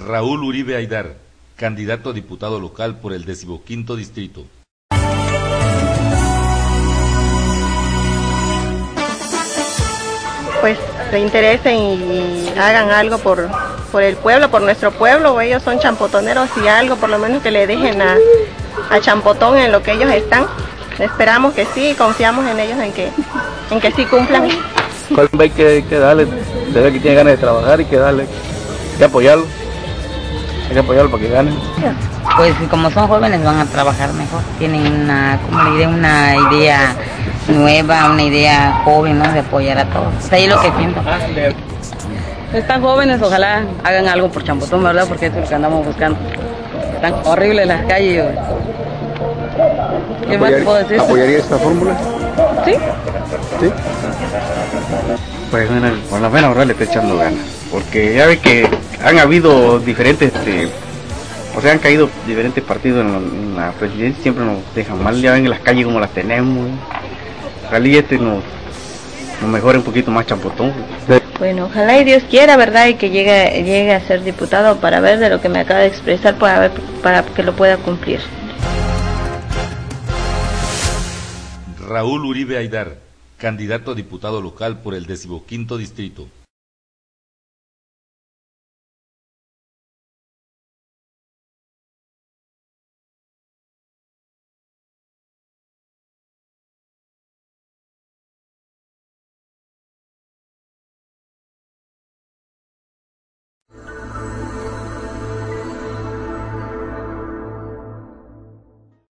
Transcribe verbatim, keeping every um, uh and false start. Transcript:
Raúl Uribe Aydar, candidato a diputado local por el decimoquinto distrito. Pues se interesen y, y hagan algo por, por el pueblo, por nuestro pueblo. Ellos son champotoneros y algo, por lo menos que le dejen a, a Champotón en lo que ellos están. Esperamos que sí, confiamos en ellos en que, en que sí cumplan. Hay que, que darle, se ve que tiene ganas de trabajar y que darle, hay que apoyarlo, hay que apoyarlo para que ganen. Pues como son jóvenes van a trabajar mejor, tienen una, como le diré, una idea nueva, una idea joven, ¿no? De apoyar a todos. Es ahí lo que pienso. Están jóvenes, ojalá hagan algo por Champotón, ¿verdad? Porque eso es lo que andamos buscando. Están horribles las calles. ¿Qué más puedo decir? ¿Apoyaría esta fórmula? Sí. ¿Sí? Pues bueno, con la pena ahora le está echando ganas, porque ya ve que han habido diferentes, este, o sea, han caído diferentes partidos en la, en la presidencia, siempre nos dejan mal, ya ven en las calles como las tenemos. Ojalá este nos, nos mejore un poquito más Champotón. Bueno, ojalá y Dios quiera, ¿verdad? Y que llegue, llegue a ser diputado para ver de lo que me acaba de expresar, para, ver, para que lo pueda cumplir. Raúl Uribe Aydar, candidato a diputado local por el decimoquinto distrito.